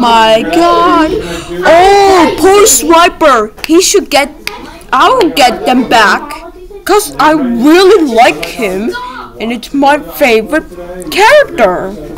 my god. Oh, poor Swiper. I'll get them back. Cause I really like him. And it's my favorite character.